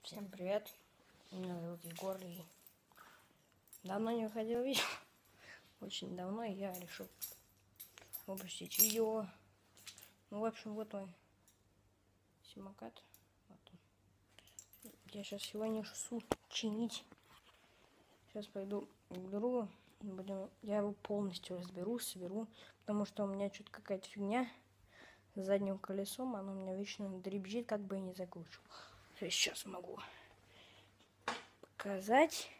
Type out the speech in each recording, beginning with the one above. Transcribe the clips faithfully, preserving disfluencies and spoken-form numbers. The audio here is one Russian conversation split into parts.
Всем привет, меня зовут Егор, и давно не выходил видео, очень давно, и я решил выпустить видео. Ну, в общем, вот мой самокат, вот он. Я сейчас его несу чинить, сейчас пойду к другу, будем, я его полностью разберу, соберу, потому что у меня что-то какая-то фигня с задним колесом, оно у меня вечно дребезжит, как бы я не закручу. Сейчас могу показать.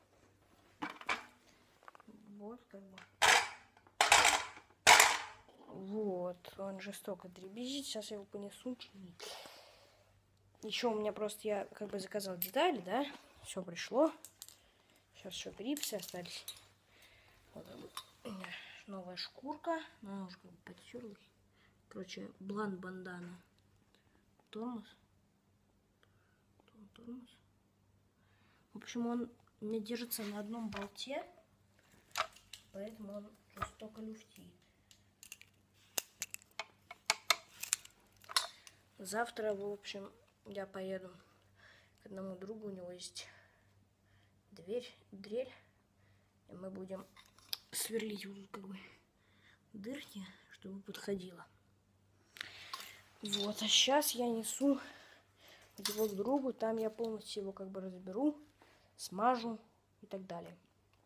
Вот как бы. Вот, он жестоко дребезжит. Сейчас я его понесу чинить. Еще у меня просто я как бы заказал детали, да? Все пришло. Сейчас еще грипсы остались. Вот новая шкурка. Она уже как бы подтерлась. Короче, блант бандана. Тормоз. Тормоз. В общем, он не держится на одном болте, поэтому он жестоко люфтит. Завтра, в общем, я поеду к одному другу, у него есть дверь, дрель, и мы будем сверлить вот как бы дырки, чтобы подходило. Вот, а сейчас я несу его к другу, там я полностью его как бы разберу, смажу и так далее.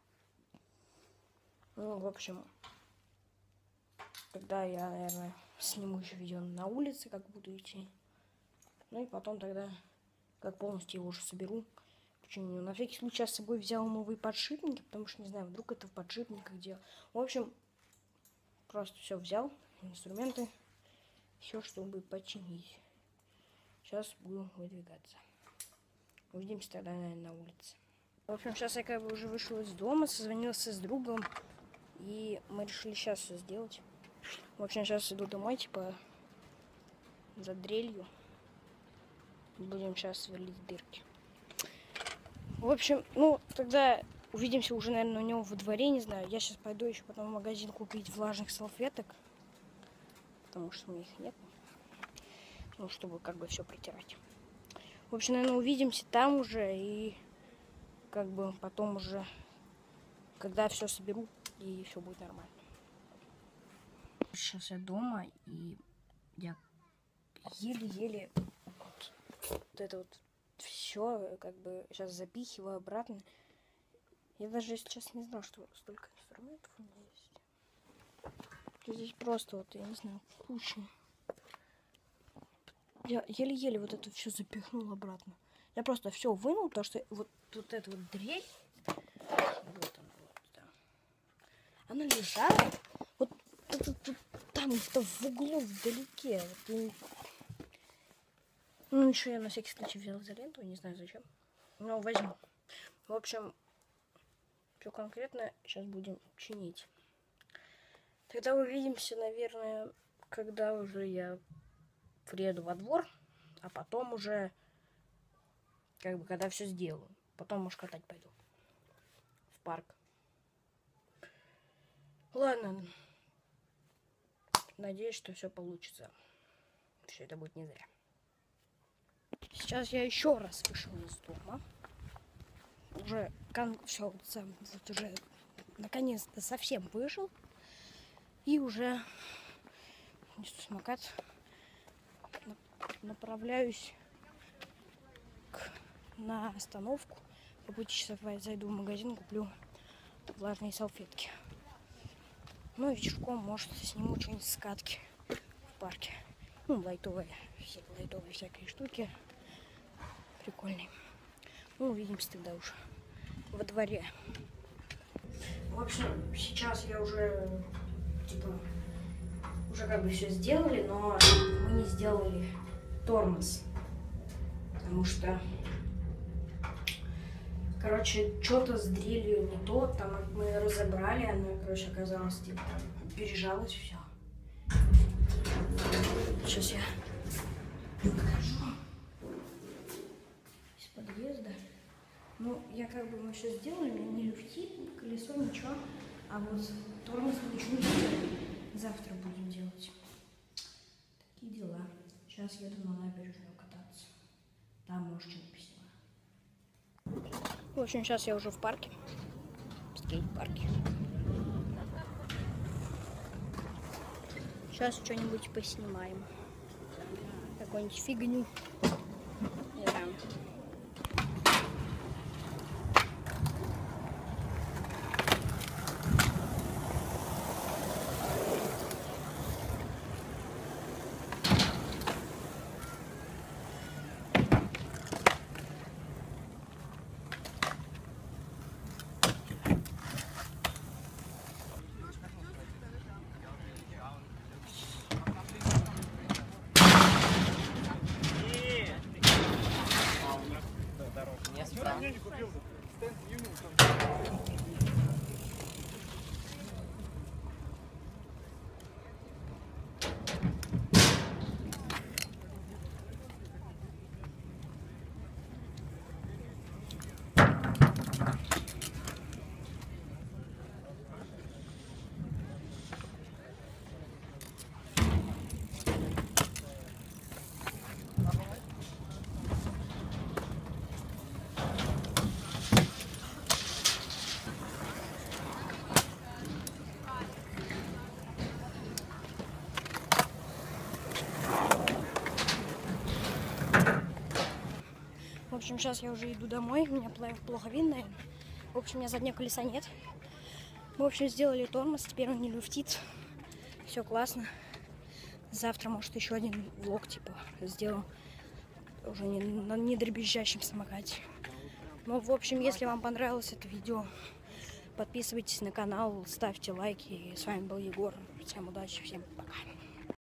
Ну, в общем, тогда я, наверное, сниму еще видео на улице, как буду идти. Ну и потом тогда, как полностью его уже соберу, починю. На всякий случай я с собой взял новые подшипники, потому что, не знаю, вдруг это в подшипниках делал. В общем, просто все взял, инструменты, все, чтобы починить. Сейчас буду выдвигаться. Увидимся тогда, наверное, на улице. В общем, сейчас я как бы уже вышел из дома, созвонился с другом, и мы решили сейчас все сделать. В общем, сейчас иду домой, типа, за дрелью. Будем сейчас сверлить дырки. В общем, ну, тогда увидимся уже, наверное, у него во дворе, не знаю. Я сейчас пойду еще потом в магазин купить влажных салфеток, потому что у меня их нет. Ну, чтобы как бы все протирать. В общем, наверное, увидимся там уже, и как бы потом уже, когда все соберу, и все будет нормально. Сейчас я дома, и я еле-еле вот, вот это вот все как бы сейчас запихиваю обратно. Я даже сейчас не знал, что столько инструментов у меня есть. Здесь просто вот, я не знаю, куча. Я еле-еле вот это все запихнул обратно. Я просто все вынул, потому что вот, вот эта вот дрель, вот она вот, да. Она лежала вот, вот, вот, вот там, где-то в углу, вдалеке. Вот, и... Ну, еще я на всякий случай взял изоленту, не знаю зачем. Но возьму. В общем, все конкретно сейчас будем чинить. Тогда увидимся, наверное, когда уже я приеду во двор, а потом уже, как бы, когда все сделаю. Потом, может, катать пойду в парк. Ладно. Надеюсь, что все получится. Все это будет не зря. Сейчас я еще раз вышел из дома. Уже все, вот уже наконец-то совсем вышел. И уже несу самокат. Направляюсь к, на остановку. По пути часов зайду в магазин, куплю влажные салфетки. Ну и вечерком, может, сниму что-нибудь с катки в парке. Ну, лайтовые, все лайтовые всякие штуки. Прикольные. Ну, увидимся тогда уже во дворе. В общем, сейчас я уже, типа, уже как бы все сделали, но мы не сделали тормоз. Потому что, короче, что-то с дрелью не то. Там мы разобрали, она, короче, оказалась, типа, пережалась все. Сейчас я покажу из подъезда. Ну, я как бы мы все сделали, не люфтит, колесо, ничего. А вот тормоз ничего не сделали. Завтра будем делать. Такие дела. Сейчас еду на набережную кататься. Там, может, что-нибудь поснимаю. В общем, сейчас я уже в парке. В скейт-парке. Сейчас что-нибудь поснимаем. Какую-нибудь фигню. Не знаю. В общем, сейчас я уже иду домой, у меня плохо видно. В общем, у меня заднего колеса нет. Мы, в общем, сделали тормоз, теперь он не люфтит. Все классно. Завтра, может, еще один влог, типа, сделаю. Уже не, на недребезжащем самокате. Ну, в общем, если вам понравилось это видео, подписывайтесь на канал, ставьте лайки. С вами был Егор. Всем удачи, всем пока.